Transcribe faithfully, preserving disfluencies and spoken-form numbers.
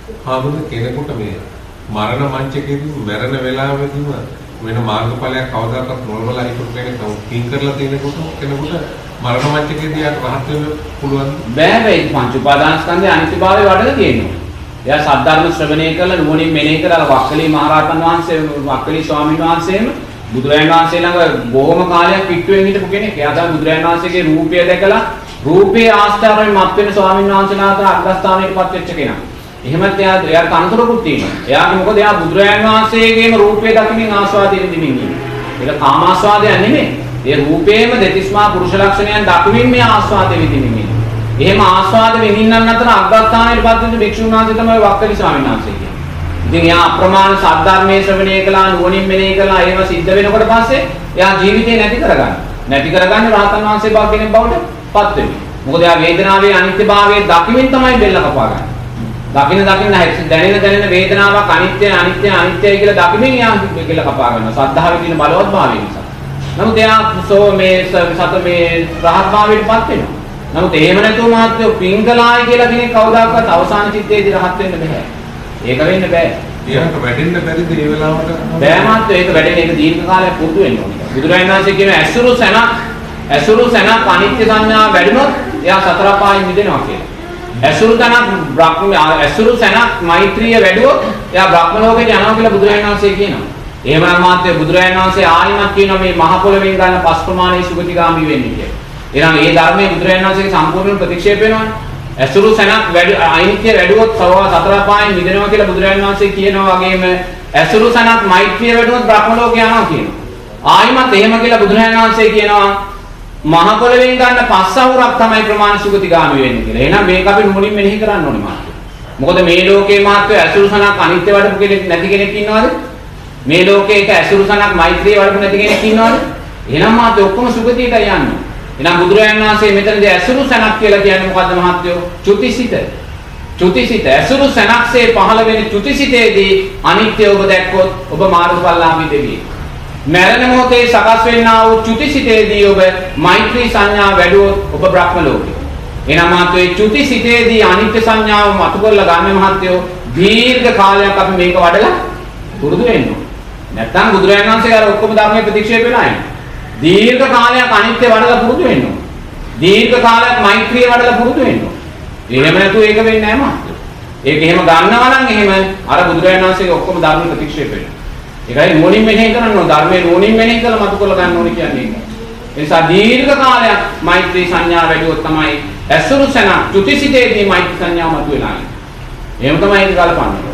ආමුද කෙනෙකුට මේ මරණ මංචකයේදී මරණ වෙලාවෙදීම වෙන මාර්ගඵලයක් කවදාකවත් නොලබලා හිටු කෙනෙක් කින් කරලා තියෙනකොට කෙනෙකුට මරණ මංචකයේදී යට රහත් වෙන්න පුළුවන් බෑ බෑ පංච උපාදානස්කන්ධයේ අනිත්‍යභාවය වඩලා තියෙනවා. එයා සද්ධර්ම ශ්‍රවණය කරලා නුවණින් මෙනෙහි කරලා වක්කලී මහරහතන් වහන්සේ වක්කලී ස්වාමීන් වහන්සේම බුදුරජාණන් වහන්සේ ළඟ බොහොම කාලයක් පිටුවෙන් හිටපු කෙනෙක්. එයා තමයි බුදුරජාණන් වහන්සේගේ රූපය දැකලා රූපේ ආස්ථාවෙන් මත් වෙන ස්වාමීන් වහන්සේලාට අග්‍රස්ථානයටපත් වෙච්ච කෙනා. එහෙමත් එයා එයාට අනුතරකුත් තියෙනවා. එයාට මොකද එයා බුදුරජාණන් වහන්සේගේම රූපේ දකිමින් ආස්වාදයෙන් දිමින් ඉන්නේ. ඒක කාමාස්වාදයක් නෙමෙයි. ඒ රූපේම දෙතිස්මා පුරුෂ ලක්ෂණයන් දකිමින් මේ ආස්වාදයෙන් දිමින් ඉන්නේ. එහෙම ආස්වාද විඳින්නන් අතර අග්‍රස්ථානයටපත් වෙන භික්ෂුන් වහන්සේ තමයි වක්කලි ස්වාමීන් වහන්සේ කියන්නේ. ඉතින් එයා අප්‍රමාණ සද්ධර්මයේ ශ්‍රවණය කළා නුවණින් මෙනෙහි කළා ඒව සිද්ධ වෙනකොට පස්සේ එයා ජීවිතේ නැති කරගන්න. නැති කරගන්නේ රහතන් වහන්සේ බව කෙනෙක් බවට පත් වෙනවා. මොකද එයා වේදනාවේ අනිත්‍යභාවය දකිමින් තමයි බෙල්ල කපාගන්නේ. දකින්න දකින්න දැනෙන දැනෙන වේදනාවක් අනිත්‍යයි අනිත්‍යයි අනිත්‍යයි කියලා දකිමින් එයා බෙල්ල කපා ගන්නවා. ශ්‍රද්ධාවේ තියෙන බලවත් භාවය නිසා. නමුත් එයා සෝ මේ සත මේ රහත් භාවයටපත් වෙනවා. නමුත් එහෙම නැතුව මාත්‍යෝ පිංගලායි කියලා කෙනෙක් කවදාකවත් අවසාන චිත්තයේදී රහත් වෙන්න බෑ. ඒක වෙන්න බෑ. ඊයන්ට වැඩෙන්න බැරිද මේ වෙලාවට? බෑ මාත්‍යෝ ඒක වැඩෙන එක දීර්ඝ කාලයක් පුරුදු වෙන්න ඕනේ. බුදුරජාණන් වහන්සේ කියන ඇසුරු සැනක් ඇසුරු සැනක් අනිත්‍ය සංඥා වැඩිනොත් එයා සතර පායෙන් මිදෙනවා කියලා. ඇසුරු තනක් බ්‍රහ්ම ඇසුරු සැනක් මෛත්‍රිය වැඩුවොත් එයා බ්‍රහ්ම ලෝකෙට යනවා කියලා බුදුරජාණන් වහන්සේ කියනවා. එහෙමනම් මාත්‍යෝ බුදුරජාණන් වහන්සේ ආයිමත් කියනවා මේ මහ පොළවෙන් ගන්න පස් ප්‍රමාණයේ සුගතිගාමි වෙන්නේ කියලා. එහෙනම් මේ ධර්මයේ බුදුරජාණන් වහන්සේගේ සම්පූර්ණ ප්‍රතික්ෂේප වෙනවනේ. ඇසුරු සැනක් වැඩි අයිනිත්‍ය වැඩුවොත් සතර පායෙන් මිදෙනවා කියලා බුදුරජාණන් වහන්සේ කියනවා වගේම ඇසුරු සැනක් මෛත්‍රිය වැඩුවොත් බ්‍රහ්ම ලෝකේ යනවා කියනවා. ආයිමත් එහෙම කියලා බුදුරජාණන් වහන්සේ කියනවා මහ පොළවෙන් ගන්න පස් අවුරක් තමයි ප්‍රමාණ සුගතිගාමි වෙන්නේ කියලා. එහෙනම් මේක අපි නුඹලින් මෙනෙහි කරන්න ඕනේ මාත්‍ය. මොකද මේ ලෝකේ මාත්‍ය ඇසුරු සැනක් අනිත්‍ය වඩපු කෙනෙක් නැති කෙනෙක් ඉන්නවද? මේ ලෝකේ එක ඇසුරු සැනක් මෛත්‍රිය වඩපු නැති කෙනෙක් ඉන්නවද? එහෙනම් මාත්‍ය ඔක්කොම සුගතියට යන්නේ. එහෙනම් බුදුරජාණන් වහන්සේ මෙතනදී ඇසුරු සැනක් කියලා කියන්නේ මොකද්ද මහත්යෝ? චුතිසිත. චුතිසිත ඇසුරු සැනක්සේ පහළ වෙන චුතිසිතේදී අනිත්‍ය ඔබ දැක්කොත් ඔබ මාර්ගඵලලාභී දෙවියෙක්. මරණ මොහොතේ සකස් වෙන්නා වූ චුතිසිතේදී ඔබ මෛත්‍රී සංඥා වැඩුවොත් ඔබ බ්‍රහ්ම ලෝකේ. එනනම් මාත්‍රේ චුතිසිතේදී අනිත්‍ය සංඥාව මතු කරලා ගන්න මහත්යෝ දීර්ඝ කාලයක් අපි මේක වඩලා පුරුදු වෙන්න ඕනේ. නැත්නම් බුදුරජාණන් වහන්සේ අර ඔක්කොම ධර්මයේ ප්‍රතික්ෂේප වෙලා නැහැ. දීර්ඝ කාලයක් අනිත්‍ය වඩලා පුරුදු වෙන්න ඕනේ. දීර්ඝ කාලයක් මෛත්‍රිය වඩලා පුරුදු වෙන්න ඕනේ. එහෙම නැතුව ඒක වෙන්නේ නැහැ මහත්තයෝ. ඒක එහෙම ගන්නවා නම් එහෙම අර බුදුරජාණන් වහන්සේගේ ඔක්කොම ධර්ම ප්‍රතික්ෂේප වෙනවා. ඒකයි නුවණින් මෙහෙය කරන්න ඕන ධර්මයේ නුවණින් මෙහෙය කරලා මතු කරලා ගන්න ඕනේ කියන්නේ ඒක. ඒ නිසා දීර්ඝ කාලයක් මෛත්‍රී සංඥා වැඩිවොත් තමයි ඇසුරු සැන චුතිසිතේදී මෛත්‍රී සංඥා මතුවෙලා ඉන්නේ. එහෙම තමයි ඒක ගලපන්නේ.